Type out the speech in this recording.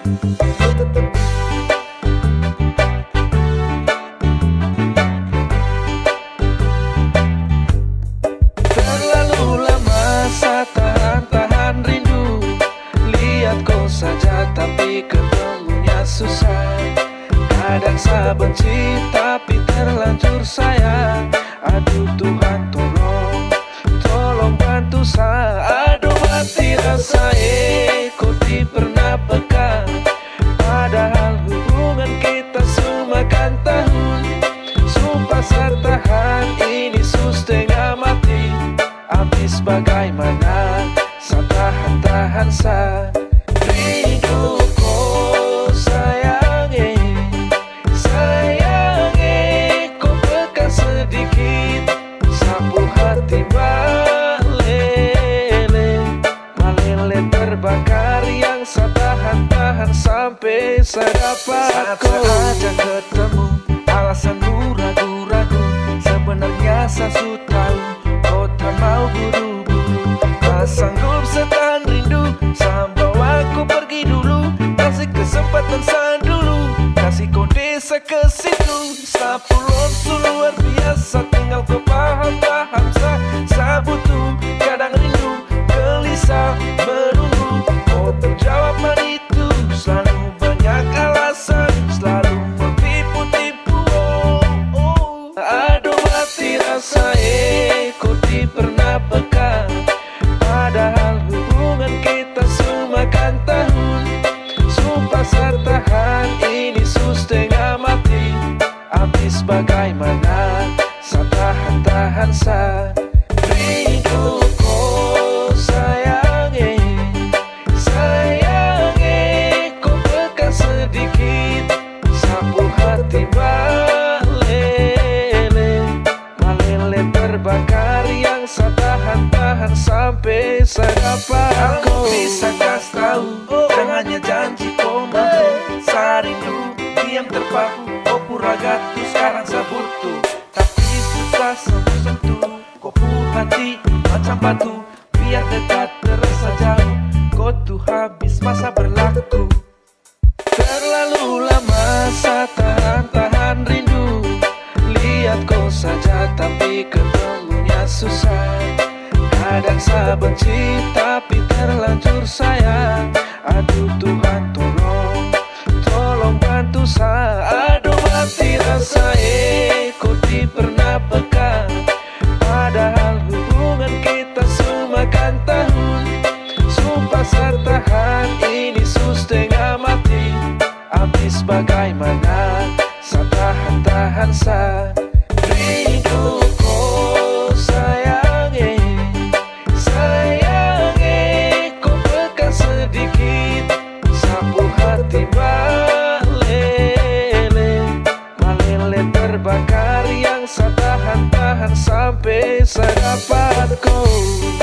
Terlalu lama saya tahan-tahan rindu, lihat kau saja tapi ketemunya susah. Kadang saya benci tapi terlanjur sayang. Aduh Tuhan tolong bantu saya. Aduh mati rasa kau di pernah peka, padahal hubungan kita semakan tahun. Sumpah saya tahan ini setengah mati. Habis bagaimana saya tahan saya. Rindu kau sayangi kau pegang sedikit. Sapu hati malele terbakar yang saya tahan sampai saya dapat kau. Saat ketemu alasanmu ragu-ragu, sebenarnya saya sudah tahu kau tak mau buru-buru. Tak sanggup setan rindu, sampai aku pergi dulu. Kasih kesempatan saya dulu, kasih kode saya ke situ. Sapulon luar biasa, tinggal kau paham saya butuh. Kadang rindu, gelisah, menunggu kau pun jawaban itu. Selalu banyak alasan, selalu tipu-tipu. Aduh mati rasa kau di pernah peka, padahal hubungan kita semakan tahun. Sumpah saya tahan ini setengah mati. Habis bagaimana saya tahan saya. Rindu kau sayangi kau pegang sedikit. Sapu hati malele terbakar yang saya tahan sampai saya dapat kau. Bisa kasih tahu, jangan hanya janji kau mampu. Saya rindu, diam terpaku, kau pura gatuh, sekarang saya butuh. Tapi susah sentuh, kau pura hati macam batu. Biar dekat terasa jauh, kau tuh habis masa berlaku. Terlalu lama saya tahan rindu, lihat kau saja tapi ketemunya susah. Kadang saya benci tapi terlanjur sayang. Aduh Tuhan tolong bantu saya. Aduh mati rasa kau di pernah peka, padahal hubungan kita semakan tahun. Sumpah saya tahan ini setengah mati. Habis bagaimana saya tahan saya. Rindu kau sayangi kau pegang sedikit. Sapu hati malele terbakar yang saya tahan sampai saya dapat kau.